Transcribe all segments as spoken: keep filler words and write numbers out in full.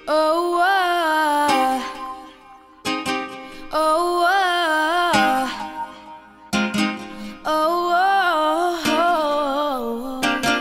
Oh, oh, oh, oh, oh,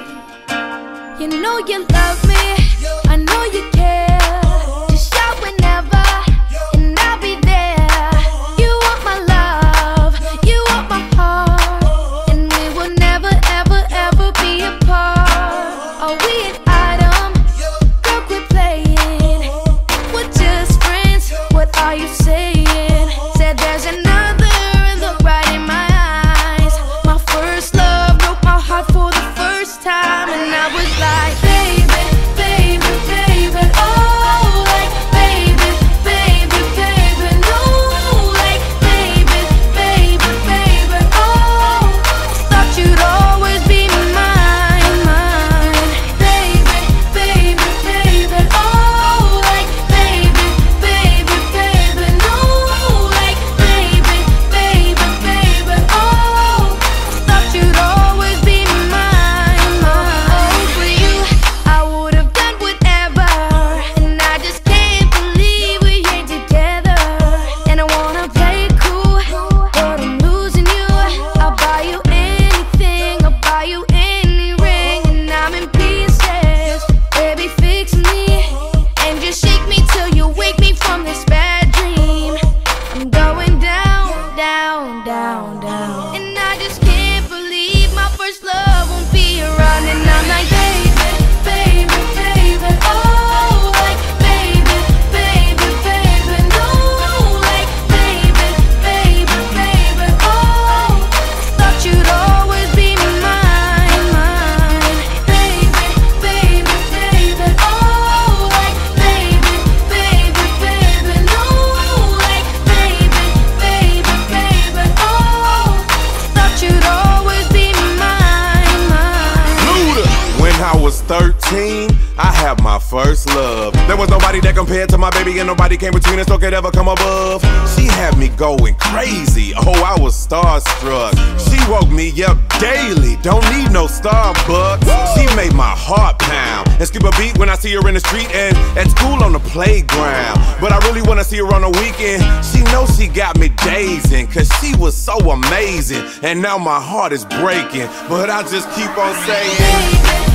oh. You know you love me, I know you care. Just shout whenever, and I'll be there. You want my love, you want my heart, and we will never, ever, ever be apart. Are we an item? Girl, quit playing. We're just friends, what are you saying? Said there's another and look right in my eyes. My first love broke my heart for the first time, and I was like, baby, baby, baby, oh, like, baby, baby, baby, no, like, baby, baby, baby, oh, thought you'd always be mine, mine, baby, baby, baby, oh, like, baby, baby, baby, no, like, baby, baby, baby, oh, thought you'd always be mine, mine. Oh, for you, I would've done whatever, and I just can't believe we ain't together. And I wanna play it cool, but I'm losing you. I'll buy you anything, I'll buy you any ring, and I'm in pieces. Baby, fix me, and just shake me till you wake me from this bad dream. I'm going down, down, down, down, and I just can't believe my first love won't be around. And I'm like, baby, baby, baby, oh, like, baby, baby, baby, no, like, baby, baby, baby, oh, thought you'd always be mine, mine, baby, baby, baby, oh, like, baby, baby, baby, no, like, baby, baby, baby, oh, thought you'd always be mine, mine. Luda. When I was thirteen, I had my first love. There was nobody that compared to my baby, and nobody came between us or could ever come above. She had me going crazy, oh, I was starstruck. She woke me up daily, don't need no Starbucks. She made my heart pound and skip a beat when I see her in the street and at school on the playground. But I really wanna see her on the weekend. She knows she got me dazing, cause she was so amazing. And now my heart is breaking, but I just keep on saying, Baby,